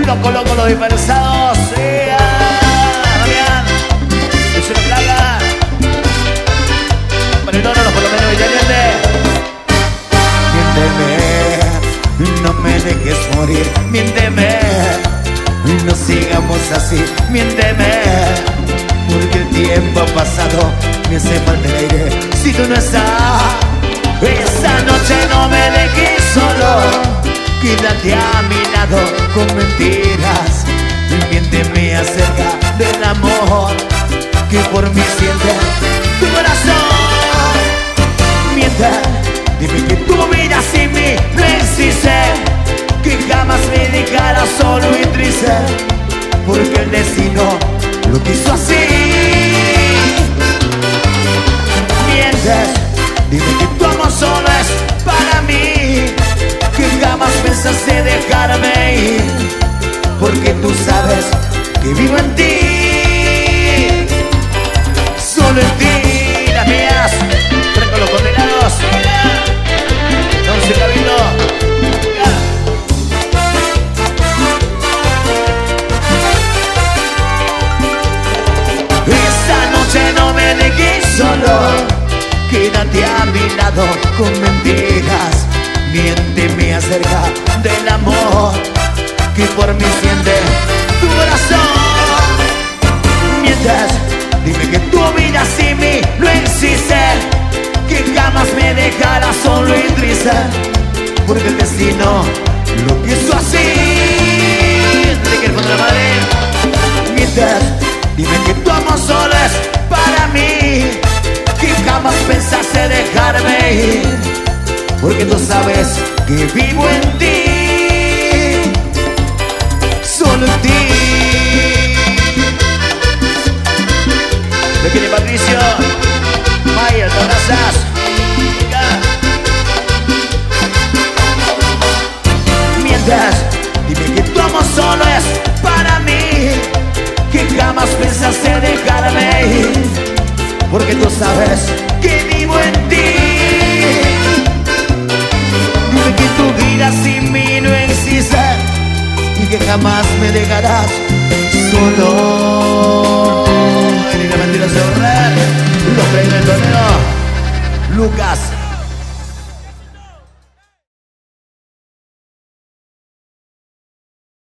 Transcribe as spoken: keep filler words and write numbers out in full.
Loco, loco, los dispersados. Sea, Damián. Es una plaga. Para el oro, por lo menos italiante. Miénteme, no me dejes morir. Miénteme, no sigamos así. miénteme. Porque el tiempo ha pasado, me hace falta el aire. Si tú no estás, esa noche no me dejes solo. Quédate a mi lado con mentiras. Miénteme acerca del amor que por mí siente Tu corazón. Miente, dime que Tu vida sin mí no existe, que jamás me dejará solo y triste, porque el destino lo quiso así. mientes. Dime que tu amor solo es para mí, que jamás pensaste dejarme ir, porque tú sabes que vivo en ti, solo en ti. Las mías, Franco los condenados. Don Cabildo. Esta noche no me dejes solo, quédate a mi lado con mentiras. Miénteme acerca del amor que por mí siente tu corazón. Mientes. Dime que tu vida sin mí no existe, que jamás me dejará solo y triste, porque el destino lo quiso así. ¿De qué fondo la madre? Mientes, dime que tu amor solo es para mí, que jamás pensaste dejarme ir, porque tú sabes que vivo en ti, solo en ti. ¿De quién es Patricio? Maya, te abrazas. Mientras, dime que tu amor solo es para mí, que jamás pensaste dejarme ir, porque tú sabes que vivo en ti. Dime que tu vida sin mí no existe y que jamás me dejarás solo. Y la mentira se borrar. Los premios del torneo, Lucas.